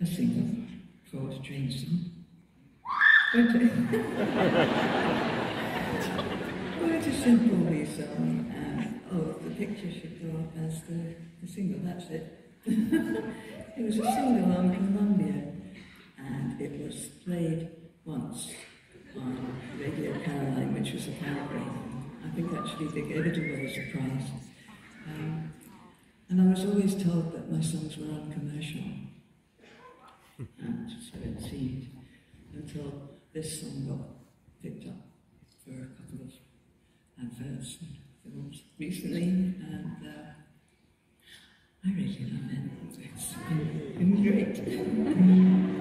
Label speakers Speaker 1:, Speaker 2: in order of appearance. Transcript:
Speaker 1: a single called Dreamsong. Quite a simple wee song, and the picture should go up as the single, that's it. It was a single on Columbia, and it was played once on Radio Caroline, which was a Calgary. I think actually they gave it away as a prize. And I was always told that my songs were uncommercial. And so it seemed, until this song got picked up for a couple of adverts and films recently, and I really love it. It's been great.